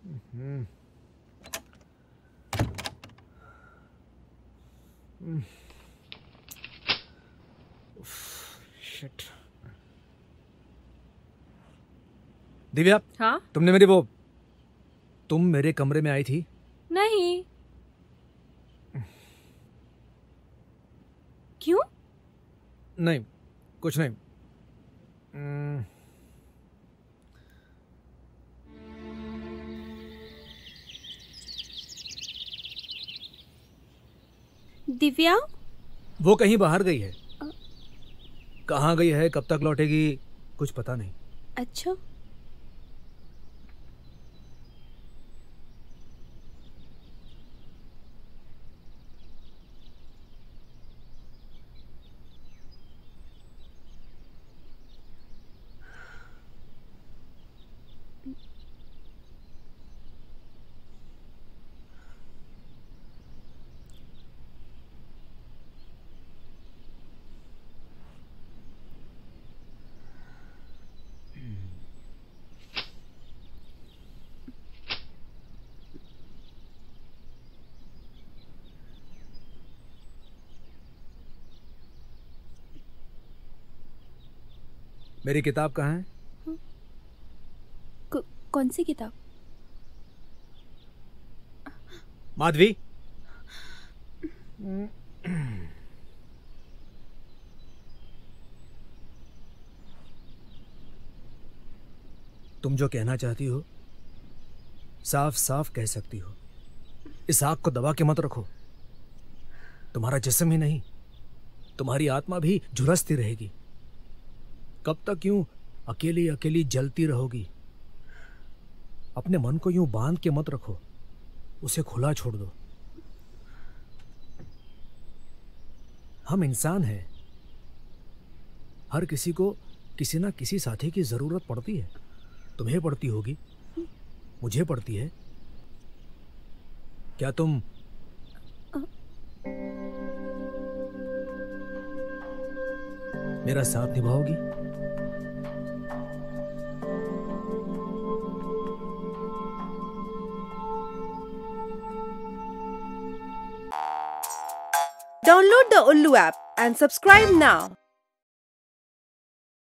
हम्म, shit. Divya, हाँ? तुम मेरे कमरे में आई थी? नहीं। क्यों? नहीं, कुछ नहीं। दिव्या? वो कहीं बाहर गई है। कहाँ गई है, कब तक लौटेगी, कुछ पता नहीं। अच्छा। मेरी किताब कहाँ है? कौन सी किताब? माधवी, तुम जो कहना चाहती हो साफ साफ कह सकती हो। इस आग को दबा के मत रखो। तुम्हारा जिस्म ही नहीं, तुम्हारी आत्मा भी झुलसती रहेगी। कब तक यूं अकेली अकेली जलती रहोगी? अपने मन को यूं बांध के मत रखो, उसे खुला छोड़ दो। हम इंसान हैं, हर किसी को किसी ना किसी साथी की जरूरत पड़ती है। तुम्हें पड़ती होगी, मुझे पड़ती है। क्या तुम मेरा साथ निभाओगी? Download the Ullu app and subscribe now.